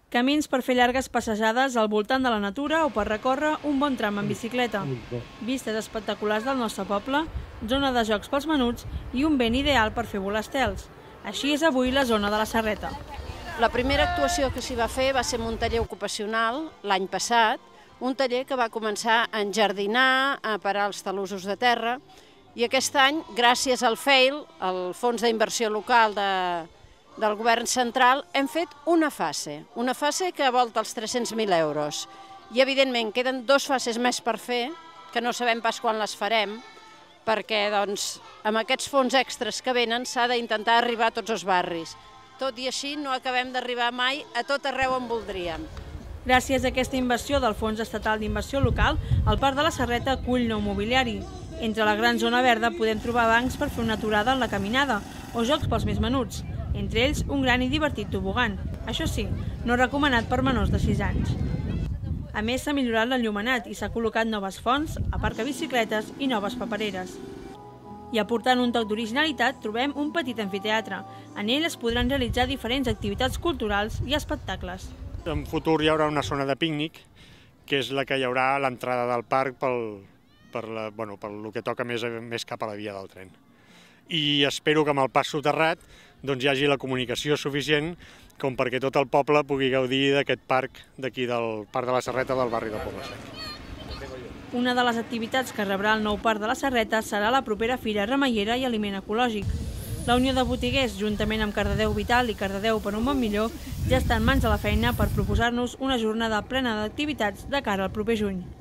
Camins per fer llargues passejades al voltant de la natura o per recórrer un bon tram en bicicleta. Vistes espectaculars del nostre poble, zona de jocs pels menuts i un vent ideal per fer volar estels. Així és avui la zona de la Serreta. La primera actuació que s'hi va fer va ser en un taller ocupacional l'any passat, un taller que va començar a enjardinar, a parar els talussos de terra, i aquest any, gràcies al FEIL, el Fons d'Inversió Local del Govern Central, hem fet una fase que volta els 300.000 euros. I, evidentment, queden dues fases més per fer, que no sabem pas quan les farem, perquè amb aquests fons extras que venen s'ha d'intentar arribar a tots els barris. Tot i així, no acabem d'arribar mai a tot arreu on voldríem. Gràcies a aquesta inversió del Fons Estatal d'Inversió Local, el Parc de la Serreta acull nou mobiliari. Entre la gran zona verda podem trobar bancs per fer una aturada en la caminada o jocs pels més menuts, entre ells un gran i divertit tobogan. Això sí, no recomanat per menors de 6 anys. A més, s'ha millorat l'enllumenat i s'ha col·locat noves fonts, aparcabicicletes i noves papereres. I aportant un toc d'originalitat trobem un petit amfiteatre. En ell es podran realitzar diferents activitats culturals i espectacles. En futur hi haurà una zona de pícnic, que és la que hi haurà a l'entrada del parc per el que toca més cap a la via del tren. I espero que amb el pas soterrat hi hagi la comunicació suficient com perquè tot el poble pugui gaudir d'aquest parc d'aquí del Parc de la Serreta del barri de Poble Sec. Una de les activitats que rebrà el nou Parc de la Serreta serà la propera Fira Remeiera i Aliment Ecològic. La Unió de Botiguers, juntament amb Cardedeu Vital i Cardedeu per un món millor, ja estan mans a la feina per proposar-nos una jornada plena d'activitats de cara al proper juny.